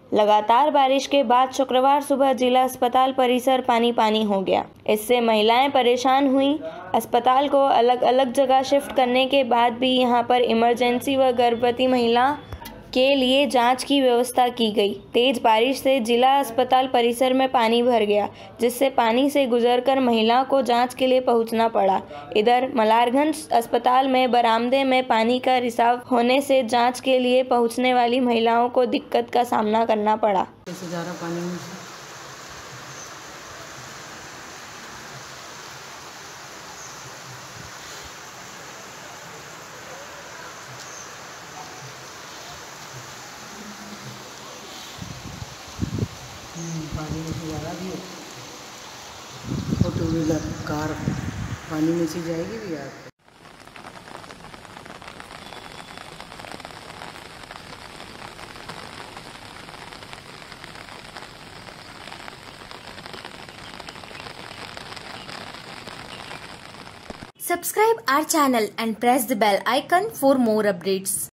लगातार बारिश के बाद शुक्रवार सुबह जिला अस्पताल परिसर पानी पानी हो गया। इससे महिलाएं परेशान हुईं। अस्पताल को अलग अलग जगह शिफ्ट करने के बाद भी यहां पर इमरजेंसी व गर्भवती महिला के लिए जांच की व्यवस्था की गई। तेज बारिश से जिला अस्पताल परिसर में पानी भर गया, जिससे पानी से गुजरकर महिला को जांच के लिए पहुंचना पड़ा। इधर मलारगंज अस्पताल में बरामदे में पानी का रिसाव होने से जांच के लिए पहुंचने वाली महिलाओं को दिक्कत का सामना करना पड़ा। पानी में से ज़्यादा भी है, और टू व्हीलर कार पानी में से जाएगी भी यार। Subscribe our channel and press the bell icon for more updates.